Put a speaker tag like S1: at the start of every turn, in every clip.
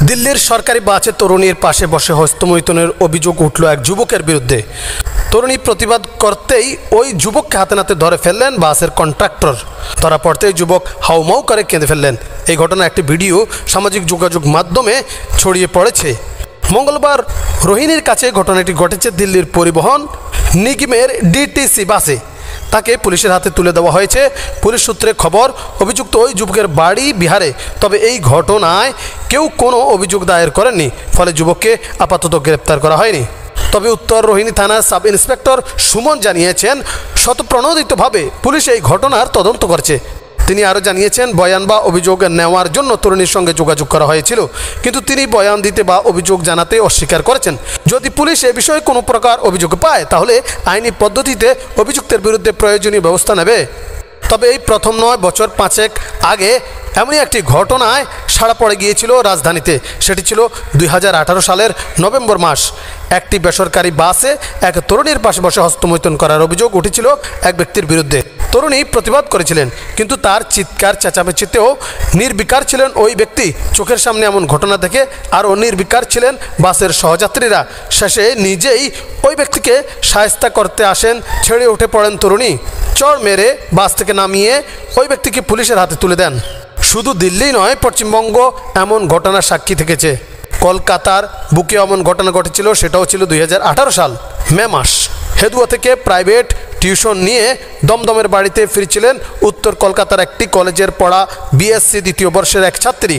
S1: দিল্লির সরকারি বাসে তরুণীর পাশে বসে হস্তমৈথুনের অভিযোগ উঠল এক যুবকের বিরুদ্ধে। তরুণী প্রতিবাদ করতেই ওই যুবককে হাতে নাতে ধরে ফেললেন বাসের কন্ট্রাক্টর। ধরা পড়তেই যুবক হাউমাউ করে কেঁদে ফেললেন। এই ঘটনা একটি ভিডিও সামাজিক যোগাযোগ মাধ্যমে ছড়িয়ে পড়েছে। মঙ্গলবার রোহিণীর কাছে ঘটনাটি ঘটেছে দিল্লির পরিবহন নিগমের ডিটিসি বাসে। তাকে পুলিশের হাতে তুলে দেওয়া হয়েছে। পুলিশ সূত্রে খবর, অভিযুক্ত ওই যুবকের বাড়ি বিহারে। তবে এই ঘটনায় কেউ কোনো অভিযোগ দায়ের করেননি, ফলে যুবককে আপাতত গ্রেপ্তার করা হয়নি। তবে উত্তর রোহিণী থানার সাব ইন্সপেক্টর সুমন জানিয়েছেন, স্বতঃপ্রণোদিতভাবে পুলিশ এই ঘটনার তদন্ত করছে। তিনি আরও জানিয়েছেন, বয়ান বা অভিযোগ নেওয়ার জন্য তরুণীর সঙ্গে যোগাযোগ করা হয়েছিল, কিন্তু তিনি বয়ান দিতে বা অভিযোগ জানাতে অস্বীকার করেছেন। যদি পুলিশ এ বিষয়ে কোনো প্রকার অভিযোগ পায়, তাহলে আইনি পদ্ধতিতে অভিযুক্তের বিরুদ্ধে প্রয়োজনীয় ব্যবস্থা নেবে। তবে এই প্রথম নয়, বছর 5 আগে এমনই একটি ঘটনায় সাড়া পড়ে গিয়েছিল রাজধানীতে। সেটি ছিল 2018 সালের নভেম্বর মাস। একটি বেসরকারি বাসে এক তরুণীর পাশে বসে হস্তমৈথুন করার অভিযোগ উঠেছিল এক ব্যক্তির বিরুদ্ধে। তরুণী প্রতিবাদ করেছিলেন, কিন্তু তার চিৎকার চেঁচামেচিতেও নির্বিকার ছিলেন ওই ব্যক্তি। চোখের সামনে এমন ঘটনা দেখে আরও নির্বিকার ছিলেন বাসের সহযাত্রীরা। শেষে নিজেই ওই ব্যক্তিকে শায়েস্তা করতে আসেন। ছেড়ে উঠে পড়েন তরুণী। চড় মেরে বাস থেকে নামিয়ে ওই ব্যক্তিকে পুলিশের হাতে তুলে দেন। শুধু দিল্লি নয়, পশ্চিমবঙ্গ এমন ঘটনার সাক্ষী থেকেছে। কলকাতার বুকে এমন ঘটনা ঘটেছিল, সেটাও ছিল 2018 সাল মে মাস। হেদুয়া থেকে প্রাইভেট টিউশন নিয়ে দমদমের বাড়িতে ফিরছিলেন উত্তর কলকাতার একটি কলেজের পড়া বিএসসি দ্বিতীয় বর্ষের এক ছাত্রী।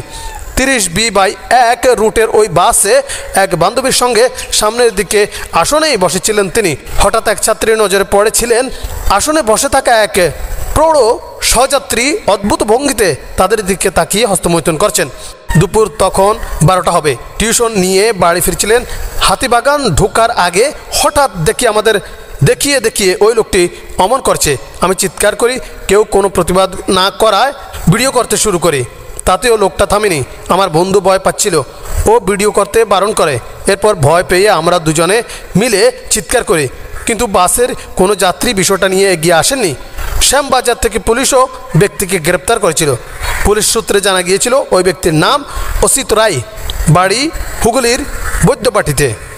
S1: 30B/1 রুটের ওই বাসে এক বান্ধবীর সঙ্গে সামনের দিকে আসনেই বসেছিলেন তিনি। হঠাৎ এক ছাত্রীর নজরে পড়েছিলেন আসনে বসে থাকা এক প্রৌঢ় সহযাত্রী অদ্ভুত ভঙ্গিতে তাদের দিকে তাকিয়ে হস্তমৈথুন করছেন। দুপুর তখন 12টা হবে। টিউশন নিয়ে বাড়ি ফিরছিলেন। হাতিবাগান ঢোকার আগে হঠাৎ দেখিয়ে ওই লোকটি অমন করছে। আমি চিৎকার করি, কেউ কোনো প্রতিবাদ না করায় ভিডিও করতে শুরু করি। তাতেও লোকটা থামেনি। আমার বন্ধু ভয় পাচ্ছিল, ও ভিডিও করতে বারণ করে। এরপর ভয় পেয়ে আমরা দুজনে মিলে চিৎকার করি, কিন্তু বাসের কোনো যাত্রী বিষয়টা নিয়ে এগিয়ে আসেননি। শ্যামবাজার থেকে পুলিশও ব্যক্তিকে গ্রেপ্তার করেছিল। পুলিশ সূত্রে জানা গিয়েছিল ওই ব্যক্তির নাম অসিত রায়, বাড়ি হুগলির বৈদ্যবাটিতে।